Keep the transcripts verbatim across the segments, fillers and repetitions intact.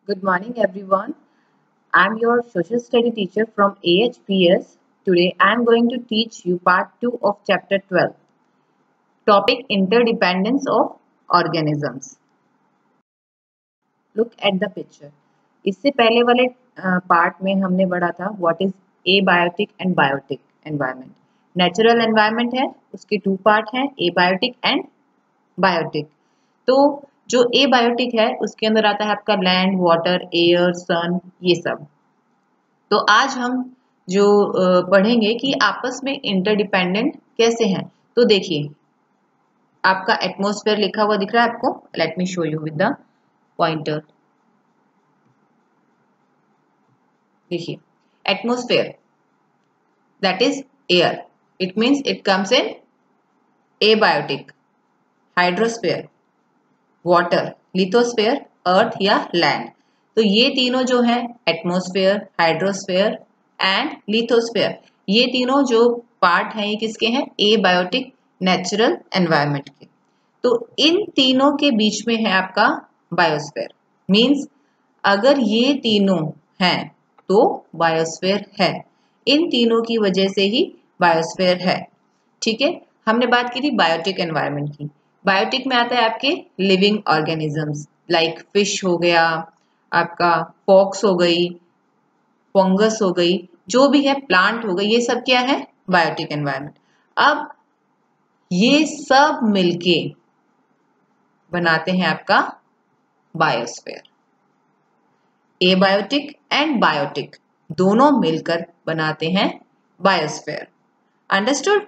Good morning, everyone. I'm your social study teacher from A H P S. Today, I'm going to teach you part two of chapter twelve. Topic interdependence of organisms. Look at the picture. इससे पहले वाले part में हमने पढ़ा था what is abiotic and biotic environment. Natural environment है, उसके two part हैं abiotic and biotic. तो जो एबायोटिक है उसके अंदर आता है आपका लैंड, वाटर, एयर, सन, ये सब। तो आज हम जो पढ़ेंगे कि आपस में इंटरडिपेंडेंट कैसे हैं। तो देखिए आपका एटमॉस्फेयर लिखा हुआ दिख रहा है आपको। Let me show you with the pointer. देखिए atmosphere that is air, it means it comes in abiotic. Hydrosphere water, lithosphere earth या लैंड। तो ये तीनों जो है एटमॉस्फेयर, हाइड्रोस्फेयर एंड लिथोस्फेयर, ये तीनों जो पार्ट हैं ये किसके हैं? एबायोटिक नेचुरल एनवायरनमेंट के। तो इन तीनों के बीच में है आपका बायोस्फेयर। मींस अगर ये तीनों हैं तो बायोस्फेयर है। इन तीनों की वजह से ही बायोस्फेयर है। ठीक है, हमने बात की थी बायोटिक एनवायरनमेंट की। बायोटिक में आता है आपके लिविंग ऑर्गेनिजम्स लाइक फिश हो गया, आपका पॉक्स हो गई, फंगस हो गई, जो भी है प्लांट हो गई, ये सब क्या है? Biotic environment. अब ये सब मिलके बनाते हैं आपका बायोस्फेयर। एबायोटिक एंड बायोटिक दोनों मिलकर बनाते हैं बायोस्फेयर। अंडरस्टूड?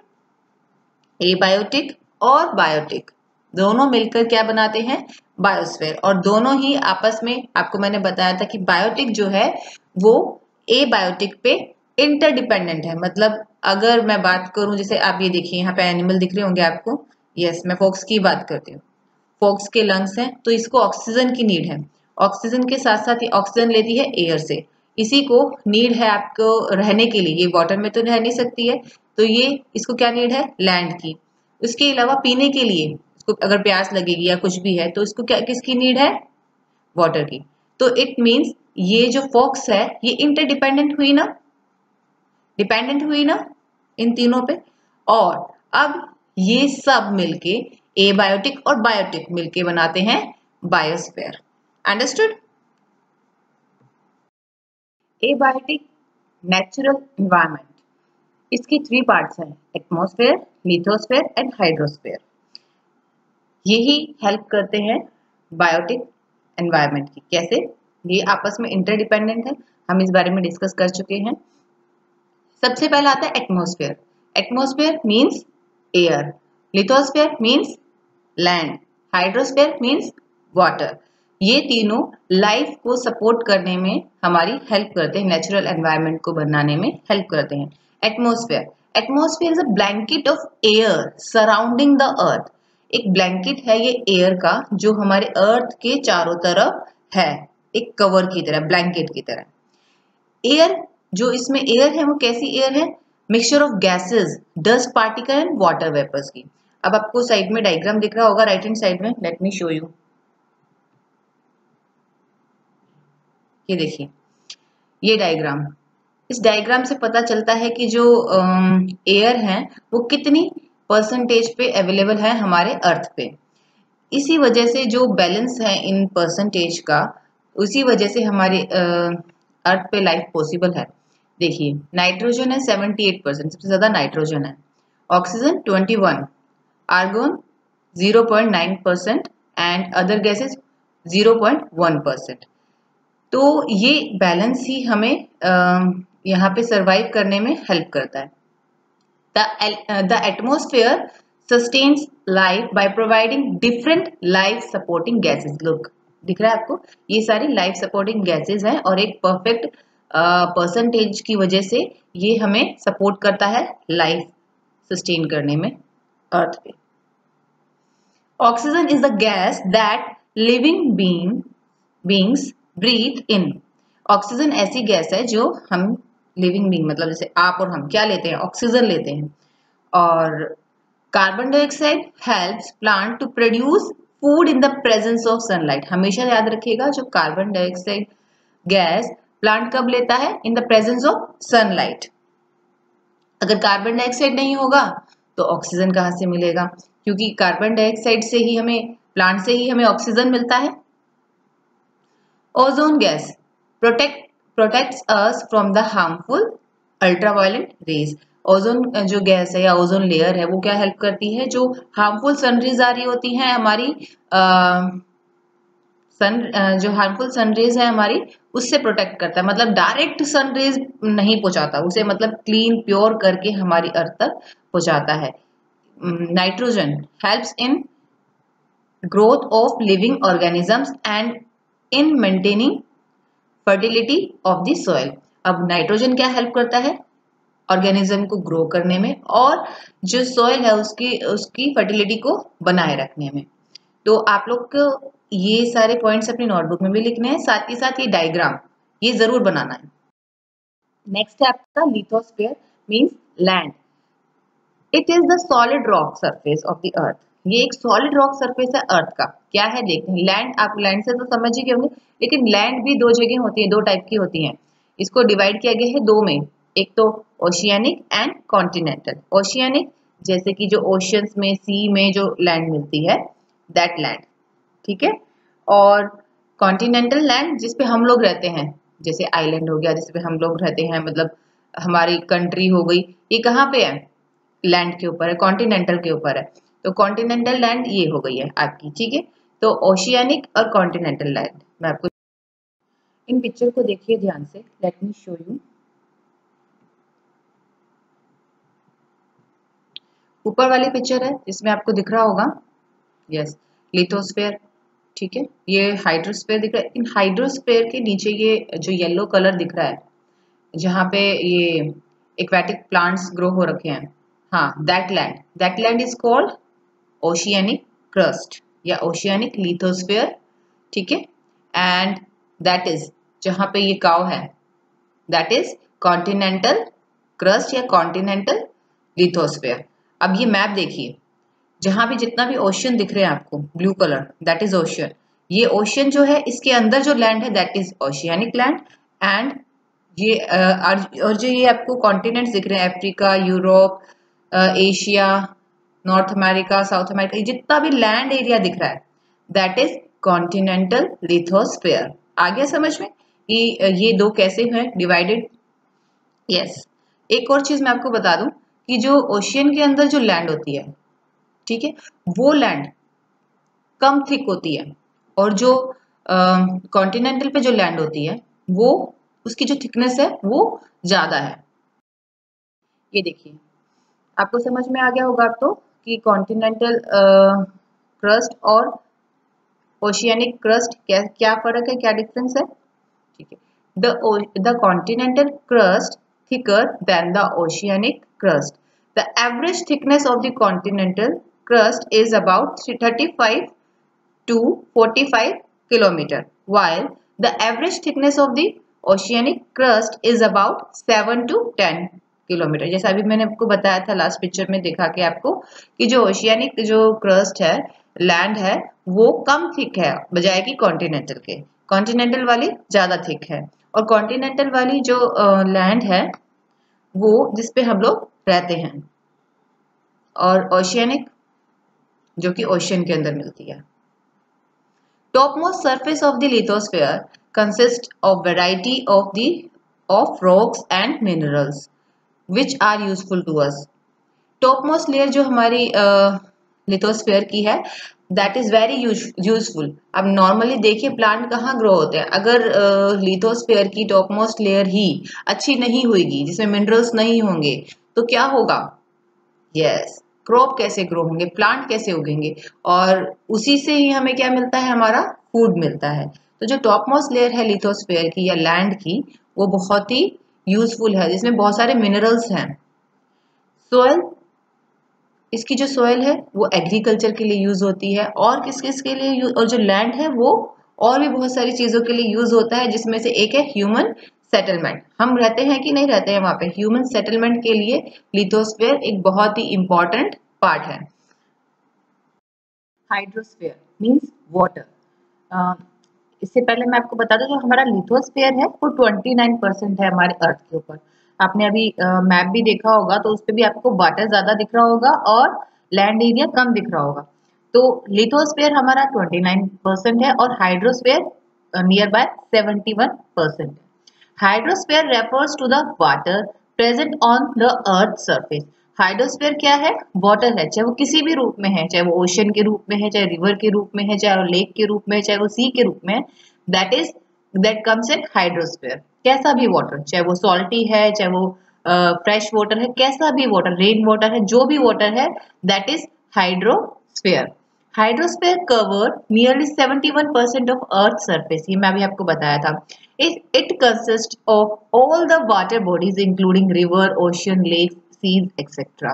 एबायोटिक और बायोटिक दोनों मिलकर क्या बनाते हैं? बायोस्फेयर। और दोनों ही आपस में, आपको मैंने बताया था कि बायोटिक जो है वो एबायोटिक पे इंटरडिपेंडेंट है। मतलब अगर मैं बात करूं, जैसे आप ये देखिए यहाँ पे एनिमल दिख रहे होंगे आपको। यस, मैं फॉक्स की बात करती हूँ। फॉक्स के लंग्स हैं तो इसको ऑक्सीजन की नीड है। ऑक्सीजन के साथ साथ ये ऑक्सीजन लेती है एयर से। इसी को नीड है आपको रहने के लिए। ये वाटर में तो रह नहीं सकती है, तो ये इसको क्या नीड है? लैंड की। उसके अलावा पीने के लिए इसको अगर प्यास लगेगी या कुछ भी है तो इसको क्या, किसकी नीड है? वाटर की। तो इट मींस ये जो फॉक्स है ये इंटरडिपेंडेंट हुई ना, डिपेंडेंट हुई ना इन तीनों पे। और अब ये सब मिलके एबायोटिक और बायोटिक मिलके बनाते हैं biosphere. Understood? Abiotic natural environment, इसकी थ्री पार्ट्स हैं, एटमॉस्फेयर, लिथोस्फेयर एंड हाइड्रोस्फेयर। यही हेल्प करते हैं बायोटिक एनवायरनमेंट की। कैसे? ये आपस में इंटरडिपेंडेंट है, हम इस बारे में डिस्कस कर चुके हैं। सबसे पहला आता है atmosphere. Atmosphere means air, lithosphere means land, hydrosphere means water. ये तीनों लाइफ को सपोर्ट करने में हमारी हेल्प करते हैं, नेचुरल एनवायरनमेंट को बनाने में हेल्प करते हैं। Atmosphere atmosphere is a blanket of air surrounding the earth. एक ब्लैंकेट है ये एयर का जो हमारे अर्थ के चारों तरफ है, एक कवर की तरह, ब्लैंकेट की तरह। एयर जो इसमें एयर है वो कैसी एयर है? Mixture of gases, dust particle and water vapours की। अब आपको साइड में डायग्राम दिख रहा होगा, राइट हैंड साइड में। Let me show you. ये देखिए ये डायग्राम। इस डायग्राम से पता चलता है कि जो एयर है वो कितनी परसेंटेज पे अवेलेबल है हमारे अर्थ पे। इसी वजह से जो बैलेंस है इन परसेंटेज का, उसी वजह से हमारे अर्थ पे लाइफ पॉसिबल है। देखिए नाइट्रोजन है सेवेंटी एट परसेंट, सबसे ज्यादा नाइट्रोजन है। Oxygen twenty one, argon zero point nine percent and other gases zero point one percent. तो ये बैलेंस ही हमें यहाँ पे सरवाइव करने में हेल्प करता है। The atmosphere sustains life by providing different life supporting gases. Look, दिख रहा है आपको? ये सारी लाइफ सपोर्टिंग गैसेस हैं और एक परफेक्ट परसेंटेज की वजह से ये हमें सपोर्ट करता है लाइफ सस्टेन करने में अर्थ पे। Oxygen is the gas that living being beings breathe in. Oxygen ऐसी गैस है जो हम लिविंग बीइंग, मतलब जैसे आप और हम क्या लेते हैं? ऑक्सीजन लेते हैं। और carbon dioxide helps plant to produce food in the presence of sunlight. हमेशा याद रखिएगा जो कार्बन डाइऑक्साइड गैस प्लांट कब लेता है? In the presence of sunlight. अगर कार्बन डाइऑक्साइड नहीं होगा तो ऑक्सीजन कहाँ से मिलेगा? क्योंकि कार्बन डाइऑक्साइड से ही हमें, प्लांट से ही हमें ऑक्सीजन मिलता है। Ozone gas protect protects us from the harmful ultraviolet rays. Ozone जो गैस है या ओजोन लेयर है वो क्या हेल्प करती है? जो हार्मफुल सनरेज आ रही होती हैं हमारी आ, सन जो हार्मफुल सनरेज है हमारी, उससे प्रोटेक्ट करता है। मतलब डायरेक्ट सनरेज नहीं पहुंचाता उसे, मतलब क्लीन प्योर करके हमारी अर्थ तक पहुंचाता है। Nitrogen helps in growth of living organisms and in maintaining fertility of the soil. अब नाइट्रोजन क्या हेल्प करता है? ऑर्गेनिज्म को ग्रो करने में और जो सॉइल है उसकी उसकी फर्टिलिटी को बनाए रखने में। तो आप लोग को ये सारे पॉइंट्स अपनी नोटबुक में भी लिखने हैं, साथ ही साथ ये डायग्राम ये जरूर बनाना है। नेक्स्ट है आपका lithosphere means land. It is the solid rock surface of the earth. ये एक सॉलिड रॉक सरफेस है अर्थ का। क्या है देखते हैं। लैंड, आप लैंड से तो समझ ही गए होंगे, लेकिन लैंड भी दो जगह होती है, दो टाइप की होती हैं। इसको डिवाइड किया गया है दो में, एक तो ओशियानिक एंड कॉन्टिनेंटल। ओशियानिक जैसे कि जो ओशियंस में, सी में जो लैंड मिलती है, दैट लैंड, ठीक है। और कॉन्टिनेंटल लैंड जिसपे हम लोग रहते हैं, जैसे आइलैंड हो गया जिसपे हम लोग रहते हैं, मतलब हमारी कंट्री हो गई, ये कहाँ पे है? लैंड के ऊपर है, कॉन्टिनेंटल के ऊपर है। तो कॉन्टिनेंटल लैंड ये हो गई है आपकी, ठीक है। तो ओशियानिक और कॉन्टिनेंटल लैंड मैं आपको, इन पिक्चर को देखिए ध्यान से, लेट मी शो यू। ऊपर वाली पिक्चर है जिसमें आपको दिख रहा होगा, यस, लिथोस्फीयर, ठीक है। ये हाइड्रोस्फीयर दिख रहा है। इन हाइड्रोस्फीयर के नीचे ये जो येलो कलर दिख रहा है, जहाँ पे ये एक्वेटिक प्लांट्स ग्रो हो रखे हैं, हाँ, that land that land is called oceanic crust या ओशियानिक लिथोस्फीयर, ठीक है। एंड दैट इज, जहाँ पे ये काव है, दैट इज कॉन्टिनेंटल क्रस्ट या कॉन्टिनेंटल लिथोस्फीयर। अब ये मैप देखिए, जहां भी जितना भी ओशियन दिख रहे हैं आपको blue colour, that is ocean. ये ओशियन जो है, इसके अंदर जो लैंड है that is oceanic land. And ये और जो ये आपको कॉन्टिनेंट्स दिख रहे हैं, Africa, Europe, Asia, North America, South America, ये जितना भी लैंड एरिया दिख रहा है दैट इज कॉन्टिनेंटल लिथोस्फीयर। आ गया समझ में कि ये दो कैसे हैं डिवाइडेड? यस। एक और चीज मैं आपको बता दूं कि जो ओशियन के अंदर जो लैंड होती है, ठीक है, वो लैंड कम थिक होती है, और जो कॉन्टिनेंटल uh, पे जो लैंड होती है वो, उसकी जो थिकनेस है वो ज्यादा है। ये देखिए, आपको समझ में आ गया होगा अब तो कि कॉन्टिनेंटल क्रस्ट और ओशियानिक क्रस्ट क्या क्या फर्क है, क्या डिफरेंस है, ठीक है। The the continental crust thicker than the oceanic crust. The average thickness of the continental crust is about thirty-five to forty-five kilometer, while the average thickness of the oceanic crust is about seven to ten kilometre. जैसा अभी मैंने आपको बताया था last picture में दिखा के आपको कि जो ओशियानिक जो क्रस्ट है, लैंड है, वो कम थिक है बजाय कि कॉन्टिनेंटल के। कॉन्टिनेंटल वाली ज्यादा थिक है, और कॉन्टिनेंटल वाली जो लैंड uh, है वो जिसपे हम लोग रहते हैं, और ओशियानिक जो कि ओशियन के अंदर मिलती है। Topmost surface of the lithosphere consist of variety of the of rocks and minerals which are useful to us. Topmost layer जो हमारी लिथोस्फीयर uh, की है, दैट इज वेरी यूजफुल। अब नॉर्मली देखिए प्लांट कहाँ ग्रो होते हैं, अगर लिथोस्फीयर uh, की टॉपमोस्ट लेयर ही अच्छी नहीं होगी, जिसमें मिनरल्स नहीं होंगे, तो क्या होगा? यस, क्रॉप कैसे ग्रो होंगे, प्लांट कैसे उगेंगे, और उसी से ही हमें क्या मिलता है? हमारा फूड मिलता है। तो जो टॉपमोस्ट लेयर है लिथोस्फीयर की या लैंड की, वो बहुत ही यूजफुल है, जिसमें बहुत सारे मिनरल्स हैं। सोयल, इसकी जो सोयल है वो एग्रीकल्चर के लिए यूज होती है, और किस किस के लिए यूज, और जो लैंड है वो और भी बहुत सारी चीजों के लिए यूज होता है, जिसमें से एक है ह्यूमन सेटलमेंट। हम रहते हैं कि नहीं रहते हैं वहां पे, ह्यूमन सेटलमेंट के लिए लिथोस्फीयर एक बहुत ही इंपॉर्टेंट पार्ट है। Hydrosphere, means water. इससे पहले मैं आपको बता दूं जो हमारा लिथोस्फीयर है वो उनतीस परसेंट है हमारे अर्थ के ऊपर। आपने अभी मैप भी देखा होगा तो उस पर भी आपको वाटर ज्यादा दिख रहा होगा और लैंड एरिया कम दिख रहा होगा। तो लिथोस्फीयर हमारा उनतीस परसेंट है और हाइड्रोस्फीयर नियर बाय इकहत्तर परसेंट है। Hydrosphere refers to the water present on the earth surface. Hydrosphere क्या है? वाटर है, चाहे वो किसी भी रूप में है, चाहे वो ओशन के रूप में है, चाहे रिवर के रूप में है, चाहे वो लेक के रूप में है, चाहे वो सी के रूप में है, that is that comes in hydrosphere. कैसा भी वाटर, चाहे वो सॉल्टी है, चाहे वो फ्रेश वाटर है, कैसा भी वाटर, रेन वाटर है, जो भी वाटर है, that is hydrosphere. Hydrosphere cover nearly इकहत्तर परसेंट ऑफ अर्थ सरफेस, ये मैं अभी आपको बताया था। It it consist of all the water bodies including river, ocean, lakes, seas, et cetera.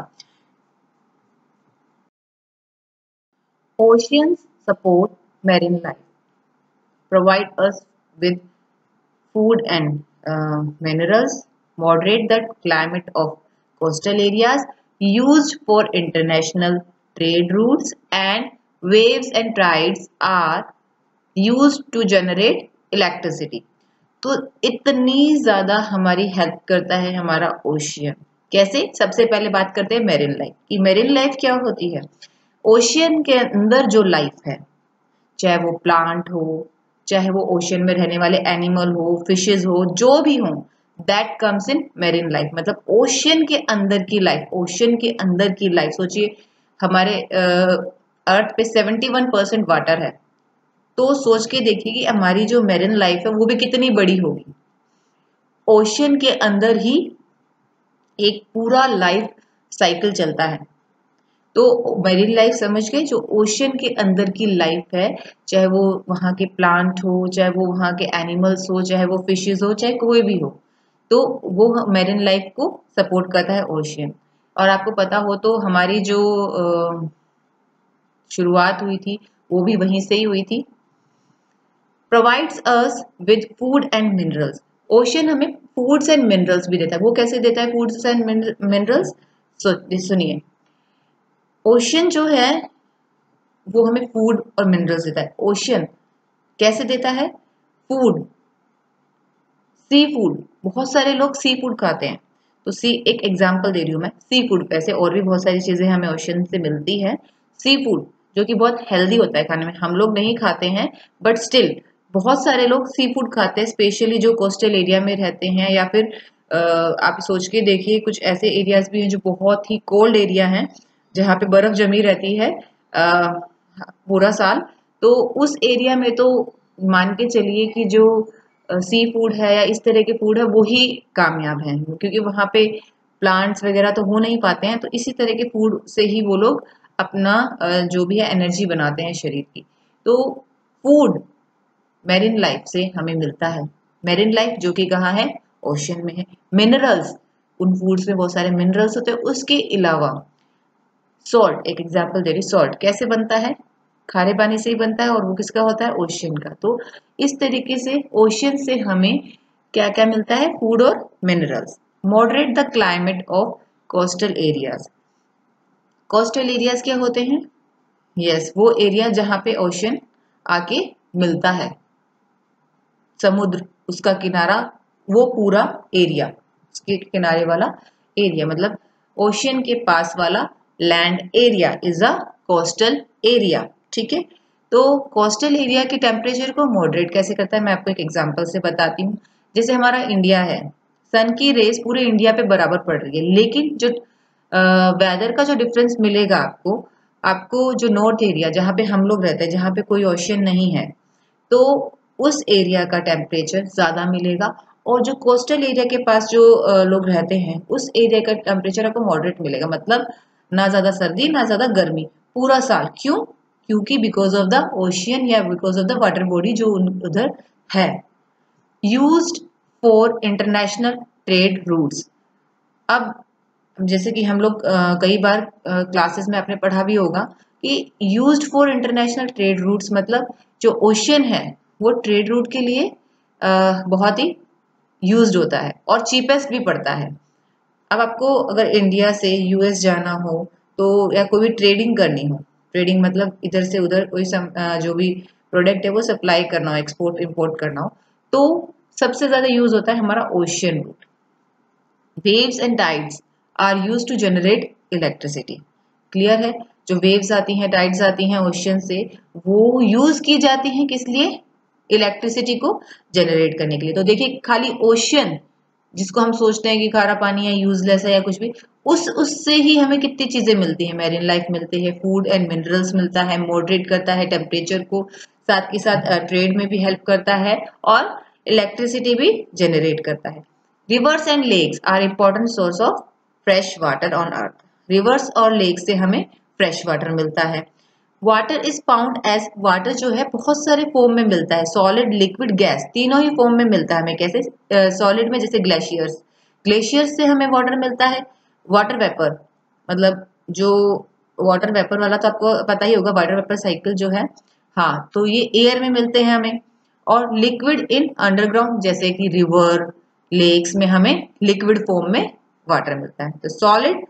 Oceans support marine life, provide us with food and uh, minerals, moderate the climate of coastal areas, used for international trade routes, and waves and tides are used to generate electricity. तो इतनी ज्यादा हमारी help करता है हमारा ocean. कैसे? सबसे पहले बात करते हैं मेरिन लाइफ की। मेरिन लाइफ क्या होती है? ओशियन के अंदर जो लाइफ है, चाहे वो प्लांट हो, चाहे वो ओशियन में रहने वाले एनिमल हो, फिशेज हो, जो भी हो, that comes in marine life. मतलब ओशियन के अंदर की लाइफ, ओशियन के अंदर की लाइफ। सोचिए हमारे अर्थ पे इकहत्तर परसेंट वाटर है, तो सोच के देखिए कि हमारी जो मेरिन लाइफ है वो भी कितनी बड़ी होगी। ओशियन के अंदर ही एक पूरा लाइफ साइकिल चलता है। तो मेरिन लाइफ समझ गए, जो ओशियन के अंदर की लाइफ है, चाहे वो वहाँ के प्लांट हो, चाहे वो वहाँ के एनिमल्स हो, चाहे वो फिशेज हो, चाहे कोई भी हो, तो वो मेरिन लाइफ को सपोर्ट करता है ओशियन। और आपको पता हो तो हमारी जो शुरुआत हुई थी वो भी वहीं से ही हुई थी। Provides us with food and minerals. Ocean हमें फूड्स एंड मिनरल्स भी देता है। वो कैसे देता है फूड्स एंड मिनरल्स? सुनिए, ओशियन जो है वो हमें फूड और मिनरल्स देता है। ओशियन कैसे देता है? Food, sea food. बहुत सारे लोग सी फूड खाते हैं, तो सी एक एग्जांपल दे रही हूँ मैं, सी फूड। वैसे और भी बहुत सारी चीजें हमें ओशियन से मिलती है। सी फूड जो कि बहुत हेल्दी होता है खाने में, हम लोग नहीं खाते हैं, बट स्टिल बहुत सारे लोग सी फूड खाते हैं, स्पेशली जो कोस्टल एरिया में रहते हैं, या फिर आ, आप सोच के देखिए कुछ ऐसे एरियाज भी हैं जो बहुत ही कोल्ड एरिया हैं, जहाँ पे बर्फ जमी रहती है आ, पूरा साल। तो उस एरिया में तो मान के चलिए कि जो सी फूड है या इस तरह के फूड है वो ही कामयाब हैं, क्योंकि वहाँ पे प्लांट्स वगैरह तो हो नहीं पाते हैं। तो इसी तरह के फूड से ही वो लोग अपना जो भी है एनर्जी बनाते हैं शरीर की। तो फूड मेरिन लाइफ से हमें मिलता है। मेरिन लाइफ जो कि कहाँ है? ओशियन में है। मिनरल्स, उन फूड्स में बहुत सारे मिनरल्स होते हैं। उसके अलावा सॉल्ट, एक एग्जांपल दे रही, सॉल्ट कैसे बनता है? खारे पानी से ही बनता है, और वो किसका होता है? ओशियन का। तो इस तरीके से ओशियन से हमें क्या क्या मिलता है? फूड और minerals. Moderate the climate of coastal areas. Coastal areas क्या होते हैं? यस, वो एरिया जहां पे ओशियन आके मिलता है, समुद्र, उसका किनारा, वो पूरा एरिया, उसके किनारे वाला एरिया, मतलब ओशियन के पास वाला land area is a coastal area. ठीक है, तो कोस्टल एरिया के टेम्परेचर को मॉडरेट कैसे करता है मैं आपको एक एग्जांपल से बताती हूँ। जैसे हमारा इंडिया है, सन की रेस पूरे इंडिया पे बराबर पड़ रही है, लेकिन जो वेदर का जो डिफरेंस मिलेगा आपको आपको जो नॉर्थ एरिया जहाँ पे हम लोग रहते हैं, जहाँ पे कोई ओशियन नहीं है, तो उस एरिया का टेम्परेचर ज्यादा मिलेगा, और जो कोस्टल एरिया के पास जो लोग रहते हैं उस एरिया का टेम्परेचर आपको मॉडरेट मिलेगा। मतलब ना ज्यादा सर्दी ना ज्यादा गर्मी पूरा साल। क्यों? क्योंकि बिकॉज ऑफ द ओशियन या because of the water body जो उधर है। Used for international trade routes. अब जैसे कि हम लोग कई बार क्लासेस में आपने पढ़ा भी होगा कि used for international trade routes, मतलब जो ओशियन है वो ट्रेड रूट के लिए आ, बहुत ही यूज्ड होता है और चीपेस्ट भी पड़ता है। अब आपको अगर इंडिया से यूएस जाना हो तो, या कोई भी ट्रेडिंग करनी हो, ट्रेडिंग मतलब इधर से उधर कोई सम, जो भी प्रोडक्ट है वो सप्लाई करना हो, एक्सपोर्ट इंपोर्ट करना हो, तो सबसे ज्यादा यूज होता है हमारा ocean route. Waves and tides are use to generate electricity. Clear है? जो वेव्स आती हैं, टाइड्स आती हैं ओशियन से, वो यूज की जाती हैं किस लिए? इलेक्ट्रिसिटी को जनरेट करने के लिए। तो देखिए खाली ओशियन, जिसको हम सोचते हैं कि खारा पानी है, यूजलेस है या कुछ भी, उस उससे ही हमें कितनी चीजें मिलती हैं। मैरीन लाइफ मिलती है, फूड एंड मिनरल्स मिलता है, मॉडरेट करता है टेम्परेचर को, साथ के साथ ट्रेड में भी हेल्प करता है और इलेक्ट्रिसिटी भी जनरेट करता है। Rivers and lakes are important source of fresh water on earth. Rivers और लेक से हमें फ्रेश वाटर मिलता है। Water is found as, water जो है बहुत सारे फॉर्म में मिलता है, सॉलिड, लिक्विड, गैस, तीनों ही फॉर्म में मिलता है हमें। कैसे? सॉलिड uh, में जैसे ग्लेशियर्स, ग्लेशियर्स से हमें वाटर मिलता है। वाटर वेपर, मतलब जो वाटर वेपर वाला तो आपको पता ही होगा, वाटर वेपर साइकिल जो है, हाँ, तो ये एयर में मिलते हैं हमें। और लिक्विड इन अंडरग्राउंड, जैसे कि रिवर, लेक्स में हमें लिक्विड फॉर्म में वाटर मिलता है। तो सॉलिड,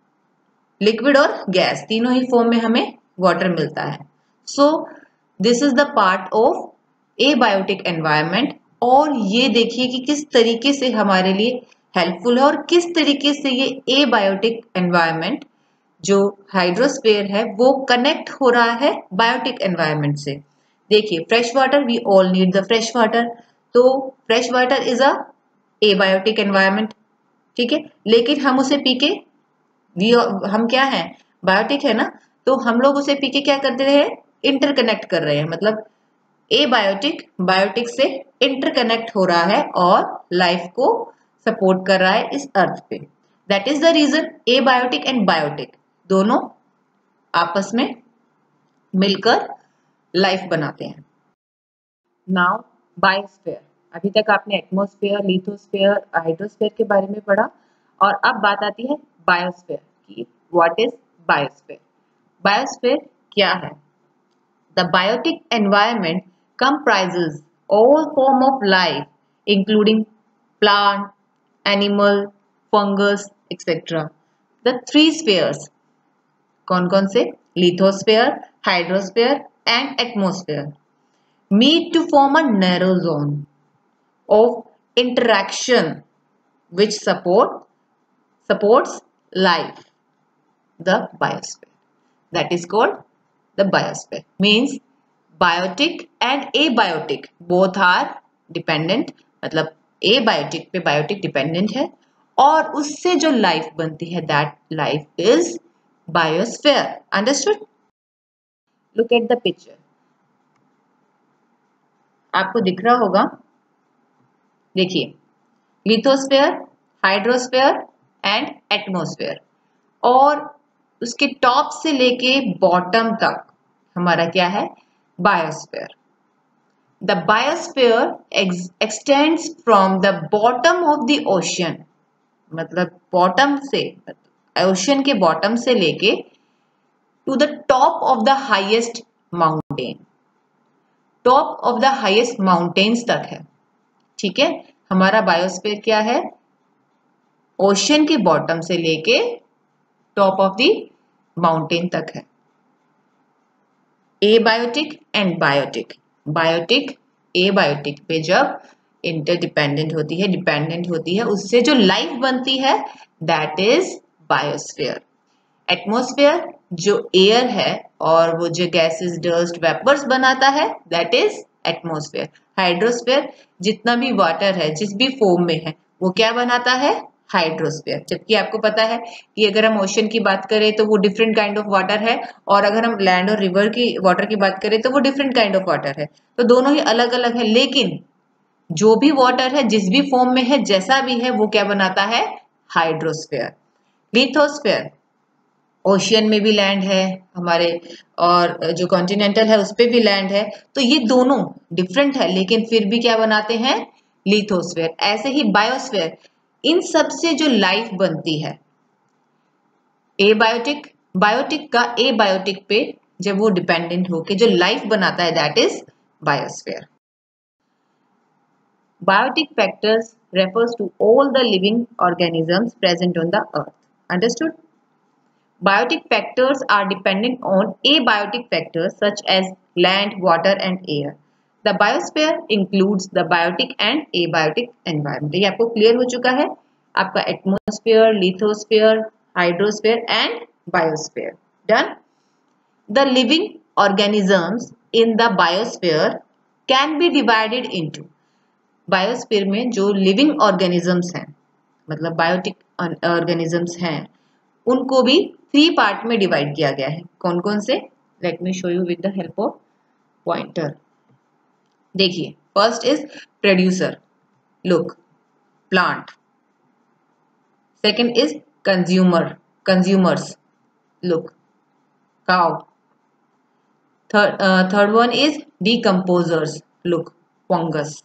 लिक्विड और गैस तीनों ही फॉर्म में हमें वाटर मिलता है। So this is the part of abiotic environment. और ये देखिए कि किस तरीके से हमारे लिए हेल्पफुल है और किस तरीके से ये एबायोटिक एनवायरनमेंट जो हाइड्रोस्फीयर है वो कनेक्ट हो रहा है बायोटिक एनवायरनमेंट से। देखिए fresh water, we all need the fresh water, तो fresh water is a abiotic environment, ठीक है। लेकिन हम उसे पी के, वी हम क्या है, बायोटिक है ना, तो हम लोग उसे पी के क्या करते रहे, इंटरकनेक्ट कर रहे हैं। मतलब ए बायोटिक बायोटिक से इंटरकनेक्ट हो रहा है और लाइफ को सपोर्ट कर रहा है इस अर्थ पे। That is the reason abiotic and biotic दोनों आपस में मिलकर लाइफ बनाते हैं। नाउ बायोस्फीयर, अभी तक आपने एटमॉस्फेयर, लिथोस्फीयर, हाइड्रोस्फीयर के बारे में पढ़ा, और अब बात आती है बायोस्फीयर की। What is biosphere? बायोस्फीयर क्या है? The biotic environment comprises all form of life, including plant, animal, fungus, et cetera. The three spheres, कौन कौन से? Lithosphere, hydrosphere, and atmosphere, meet to form a narrow zone of interaction which support supports life, the biosphere. That is called the biosphere. Means biotic and abiotic both are dependent, मतलब abiotic पे biotic dependent है, और उससे जो life बनती है that life is biosphere. Understood? Look at the picture. आपको दिख रहा होगा, देखिए लिथोस्फेयर, हाइड्रोस्फेयर एंड एटमॉस्फेयर, और उसके टॉप से लेके बॉटम तक हमारा क्या है? Biosphere. The biosphere ex extends from the bottom of the ocean, मतलब बॉटम से, ओशन के बॉटम से लेके to the top of the highest mountain, top of the highest mountains तक है, ठीक है। हमारा बायोस्फीयर क्या है? ओशन के बॉटम से लेके टॉप ऑफ द माउंटेन तक है। Abiotic and biotic, biotic abiotic पे जब इंटरडिपेंडेंट होती है, डिपेंडेंट होती है, उससे जो लाइफ बनती है दैट इज बायोस्फीयर। एटमॉस्फेयर जो एयर है और वो जो गैसेस, डस्ट, वेपर्स बनाता है दैट इज एटमॉस्फेयर। हाइड्रोस्फेयर जितना भी वाटर है जिस भी फॉर्म में है वो क्या बनाता है? हाइड्रोस्फीयर। जबकि आपको पता है कि अगर हम ओशन की बात करें तो वो डिफरेंट काइंड ऑफ वाटर है, और अगर हम लैंड और रिवर की वाटर की बात करें तो वो डिफरेंट काइंड ऑफ वाटर है। तो दोनों ही अलग अलग है, लेकिन जो भी वाटर है जिस भी फॉर्म में है, जैसा भी है, वो क्या बनाता है? हाइड्रोस्फीयर। लिथोस्फीयर, ओशियन में भी लैंड है हमारे, और जो कॉन्टिनेंटल है उस पे भी लैंड है, तो ये दोनों डिफरेंट है लेकिन फिर भी क्या बनाते हैं? लिथोस्फीयर। ऐसे ही बायोस्फीयर, इन सब से जो लाइफ बनती है, एबायोटिक, बायोटिक का एबायोटिक पे जब वो डिपेंडेंट होके जो लाइफ बनाता है that is biosphere. Biotic factors refers to all the living organisms present on the earth. Understood? Biotic factors are dependent on abiotic factors such as land, water and air. The biosphere includes the biotic and abiotic environment. ये आपको clear हो चुका है, आपका atmosphere, lithosphere, hydrosphere and biosphere. Done. The living organisms in the biosphere can be divided into. बायोस्फीयर में जो living organisms हैं, मतलब बायोटिक ऑर्गेनिजम्स हैं, उनको भी थ्री पार्ट में डिवाइड किया गया है. कौन कौन से? Let me show you with the help of pointer. देखिए, first is producer, look, plant. Second is consumer, consumers, look, cow. Third third one is decomposers, look, fungus.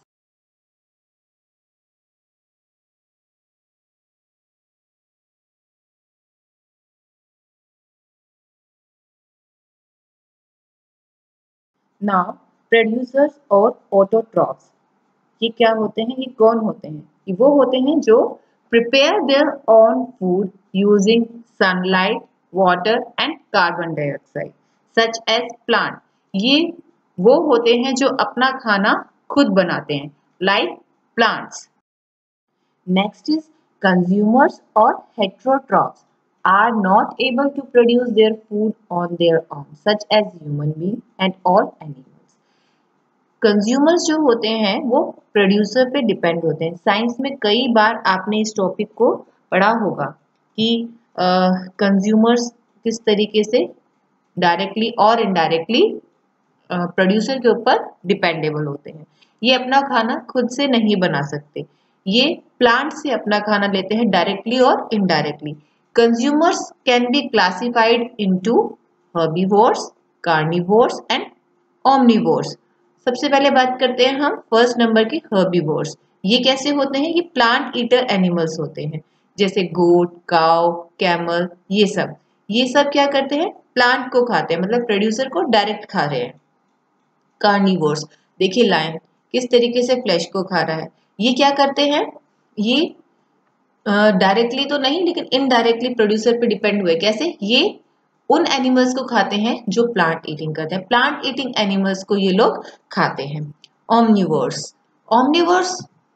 Now producers और autotrophs, ये क्या होते हैं? ये कौन होते हैं? ये वो होते हैं जो prepare their own food using sunlight, water and carbon dioxide, such as plant. ये वो होते हैं जो अपना खाना खुद बनाते हैं, like plants. Next is consumers और heterotrophs are not able to produce their food on their own, such as human being and all animals. Consumers जो होते हैं वो प्रोड्यूसर पे डिपेंड होते हैं. साइंस में कई बार आपने इस टॉपिक को पढ़ा होगा कि कंज्यूमर्स किस तरीके से डायरेक्टली और इनडायरेक्टली प्रोड्यूसर के ऊपर डिपेंडेबल होते हैं. ये अपना खाना खुद से नहीं बना सकते, ये प्लांट से अपना खाना लेते हैं डायरेक्टली और indirectly. Consumers can be classified into herbivores, carnivores and omnivores. सबसे पहले बात करते हैं हम फर्स्ट नंबर की herbivores. ये कैसे होते हैं? ये प्लांट ईटर एनिमल्स होते हैं, जैसे गोट, काउ, कैमल, ये सब ये सब क्या करते हैं? प्लांट को खाते हैं, मतलब प्रोड्यूसर को डायरेक्ट खा रहे हैं. कार्निवोर्स, देखिए लायन किस तरीके से फ्लैश को खा रहा है. ये क्या करते हैं? ये डायरेक्टली uh, तो नहीं लेकिन इनडायरेक्टली प्रोड्यूसर पे डिपेंड हुए. कैसे? ये उन एनिमल्स को खाते हैं जो प्लांट ईटिंग करते हैं. प्लांट ईटिंग एनिमल्स को ये लोग खाते हैं. ओमनिवर्स, ओमनिवर्स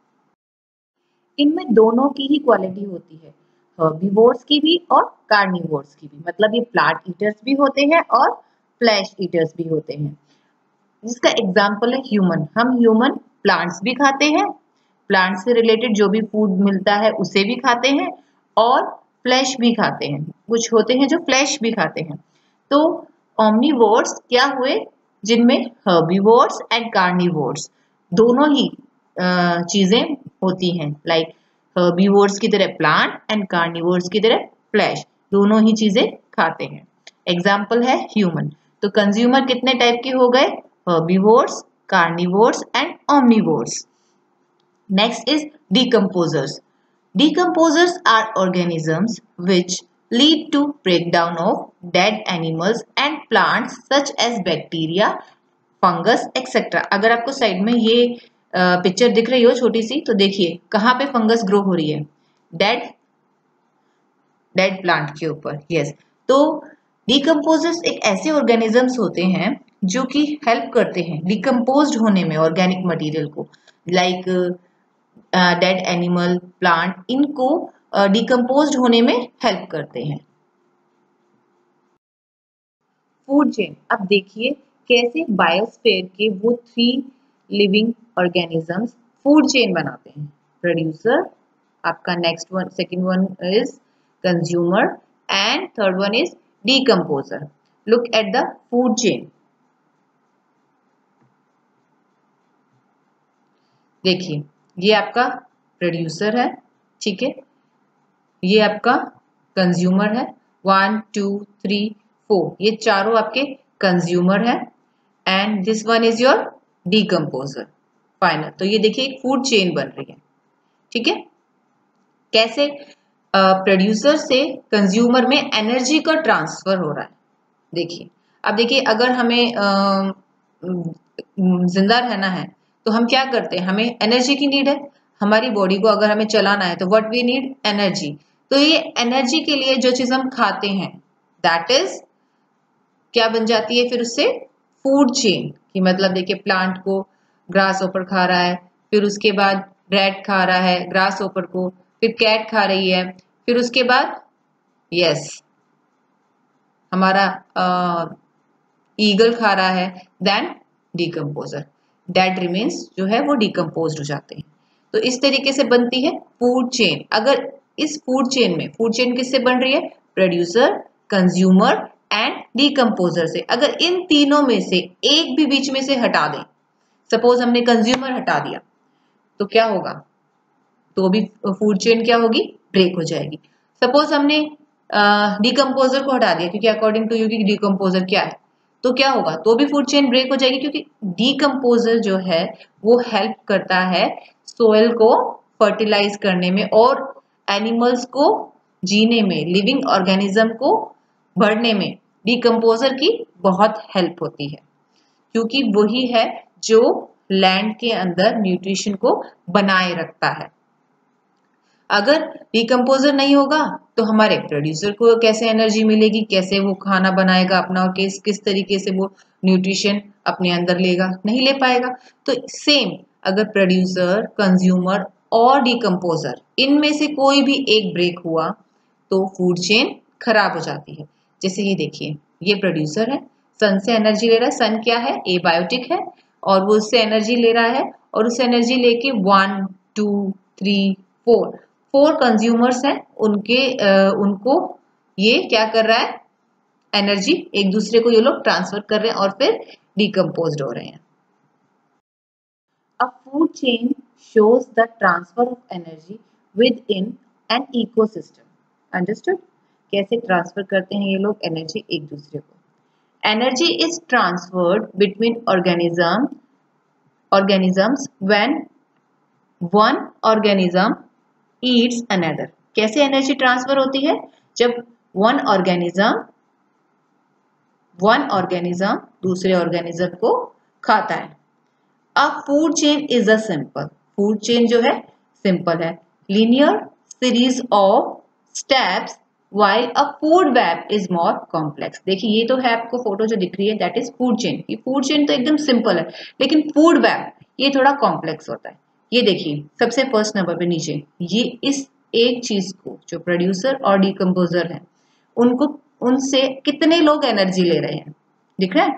इनमें दोनों की ही क्वालिटी होती है, हर्बीवोर्स की भी और कार्निवोर्स की भी. मतलब ये प्लांट ईटर्स भी होते हैं और फ्लैश ईटर्स भी होते हैं. जिसका एग्जाम्पल है ह्यूमन. हम ह्यूमन प्लांट्स भी खाते हैं, प्लांट से रिलेटेड जो भी फूड मिलता है उसे भी खाते हैं और फ्लैश भी खाते हैं. कुछ होते हैं जो फ्लैश भी खाते हैं. तो ओमनिवोर्स क्या हुए? जिनमें हर्बीवोर्स एंड कार्निवोर्स दोनों ही चीजें होती हैं, लाइक हर्बीवोर्स की तरह प्लांट एंड कार्निवोर्स की तरह फ्लैश, दोनों ही चीजें खाते हैं. एग्जाम्पल है ह्यूमन. तो कंज्यूमर कितने टाइप के हो गए? Herbivores, carnivores and omnivores. Next is decomposers. Decomposers are organisms which lead to breakdown of dead animals and plants such as bacteria, fungus, et cetera. अगर आपको साइड में ये पिक्चर दिख रही हो छोटी सी, तो देखिए कहाँ पे फंगस ग्रो हो रही है? डेड डेड प्लांट के ऊपर. यस. तो डिकम्पोजर्स एक ऐसे ऑर्गेनिजम्स होते हैं जो कि हेल्प करते हैं डिकम्पोज्ड होने में ऑर्गेनिक मटेरियल को, लाइक डेड एनिमल, प्लांट, इनको डिकम्पोज्ड uh, होने में हेल्प करते हैं. Food chain. अब देखिए कैसे बायोस्फीयर के वो three living organisms food chain बनाते हैं. प्रोड्यूसर, आपका next one, second one is consumer and third one is decomposer. Look at the food chain. देखिए ये आपका प्रोड्यूसर है, ठीक है, ये आपका कंज्यूमर है. वन टू थ्री फोर, ये चारों आपके कंज्यूमर है and this one is your decomposer final. तो ये देखिए एक फूड चेन बन रही है, ठीक है. कैसे? प्रोड्यूसर uh, से कंज्यूमर में एनर्जी का ट्रांसफर हो रहा है. देखिए अब देखिए अगर हमें uh, जिंदा रहना है तो हम क्या करते हैं? हमें एनर्जी की नीड है. हमारी बॉडी को अगर हमें चलाना है तो व्हाट वी नीड? एनर्जी. तो ये एनर्जी के लिए जो चीज हम खाते हैं दैट इज क्या बन जाती है फिर उससे, फूड चेन। कि मतलब देखिए प्लांट को ग्रास ओपर खा रहा है, फिर उसके बाद रैट खा रहा है ग्रास ओपर को, फिर कैट खा रही है, फिर उसके बाद यस yes, हमारा ईगल खा रहा है, देन डिकम्पोजर, डेड रिमेन्स जो है वो डिकम्पोज हो जाते हैं। तो इस तरीके से बनती है फूड चेन। अगर इस फूड चेन में, फूड चेन किससे बन रही है, प्रोड्यूसर, कंज्यूमर एंड डिकम्पोजर से। अगर इन तीनों में से एक भी बीच में से हटा दें, सपोज हमने कंज्यूमर हटा दिया, तो क्या होगा, तो भी फूड चेन क्या होगी, ब्रेक हो जाएगी। सपोज हमने डिकम्पोजर uh, को हटा दिया, क्योंकि अकॉर्डिंग टू यू की डिकम्पोजर क्या है, तो क्या होगा, तो भी फूड चेन ब्रेक हो जाएगी, क्योंकि डिकम्पोजर जो है वो हेल्प करता है सोयल को फर्टिलाइज करने में और एनिमल्स को जीने में, लिविंग ऑर्गेनिज्म को बढ़ने में डिकम्पोजर की बहुत हेल्प होती है, क्योंकि वही है जो लैंड के अंदर न्यूट्रिशन को बनाए रखता है। अगर डिकम्पोजर नहीं होगा तो हमारे प्रोड्यूसर को कैसे एनर्जी मिलेगी, कैसे वो खाना बनाएगा अपना, और किस किस तरीके से वो न्यूट्रिशन अपने अंदर लेगा, नहीं ले पाएगा। तो सेम अगर प्रोड्यूसर, कंज्यूमर और डिकम्पोजर इनमें से कोई भी एक ब्रेक हुआ तो फूड चेन खराब हो जाती है। जैसे ये देखिए, ये प्रोड्यूसर है, सन से एनर्जी ले रहा है, सन क्या है, एबायोटिक है, और वो उससे एनर्जी ले रहा है, और उस एनर्जी लेके one two three four four consumers हैं, उनके आ, उनको ये क्या कर रहा है, एनर्जी एक दूसरे को ये लोग ट्रांसफर कर रहे हैं और फिर डिकम्पोज्ड हो रहे हैं। A food chain shows the transfer of energy within an ecosystem. Understood? कैसे ट्रांसफर करते हैं ये लोग एनर्जी एक दूसरे को। Energy is transferred between organism organisms when one organism eats another. कैसे एनर्जी ट्रांसफर होती है, जब वन ऑर्गेनिज्म वन ऑर्गेनिज्म दूसरे ऑर्गेनिज्म को खाता है। A food chain is a simple, food chain जो है सिंपल है, linear series of steps, while a food web is more complex. देखिए ये तो है आपको फोटो जो दिख रही है, दैट इज फूड चेन। ये फूड चेन तो एकदम सिंपल है, लेकिन फूड वेब ये थोड़ा कॉम्प्लेक्स होता है। ये देखिए सबसे फर्स्ट नंबर पे नीचे, ये इस एक चीज को जो प्रोड्यूसर और डिकम्पोजर है उनको, उनसे कितने लोग एनर्जी ले रहे हैं, दिख रहा है।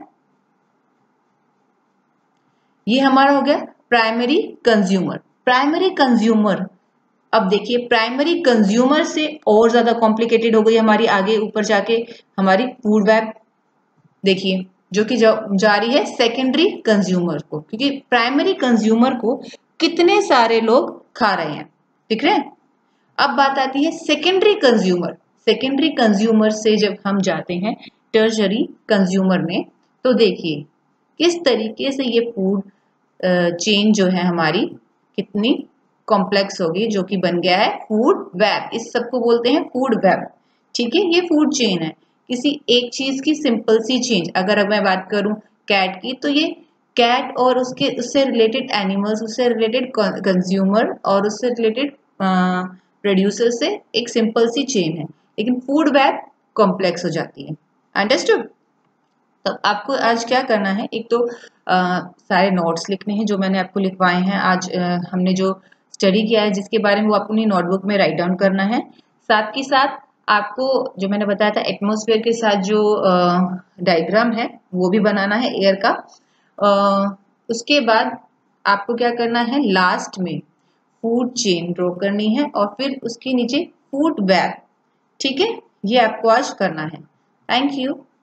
ये हमारा हो गया प्राइमरी कंज्यूमर। प्राइमरी कंज्यूमर, अब देखिए प्राइमरी कंज्यूमर से और ज्यादा कॉम्प्लिकेटेड हो गई हमारी आगे ऊपर जाके हमारी फूड वेब, देखिए जो कि जा, जा रही है सेकेंडरी कंज्यूमर को, क्योंकि प्राइमरी कंज्यूमर को कितने सारे लोग खा रहे हैं, दिख रहे हैं। अब बात आती है सेकेंडरी कंज्यूमर। सेकेंडरी कंज्यूमर से जब हम जाते हैं टर्शरी कंज्यूमर में, तो देखिए किस तरीके से ये फूड चेन जो है हमारी कितनी कॉम्प्लेक्स होगी, जो कि बन गया है फूड वेब। इस सबको बोलते हैं फूड वेब, ठीक है। ये फूड चेन है, किसी एक चीज की सिंपल सी चेंज। अगर मैं बात करूं कैट की, तो ये कैट और उसके उससे रिलेटेड एनिमल्स, उससे रिलेटेड कंज्यूमर और उससे रिलेटेड प्रोड्यूसर से एक सिंपल सी चेन है, लेकिन फूड वेब कॉम्प्लेक्स हो जाती है। अंडरस्टूड। तो आपको आज क्या करना है, एक तो आ, सारे नोट्स लिखने हैं जो मैंने आपको लिखवाए हैं आज। आ, हमने जो स्टडी किया है जिसके बारे में, वो अपनी नोटबुक में राइट डाउन करना है। साथ के साथ आपको जो मैंने बताया था एटमॉस्फेयर के साथ जो डायग्राम है वो भी बनाना है एयर का। आ, उसके बाद आपको क्या करना है, लास्ट में फूड चेन ड्रॉ करनी है और फिर उसके नीचे फूड वेब, ठीक है। ये आपको आज करना है। Thank you.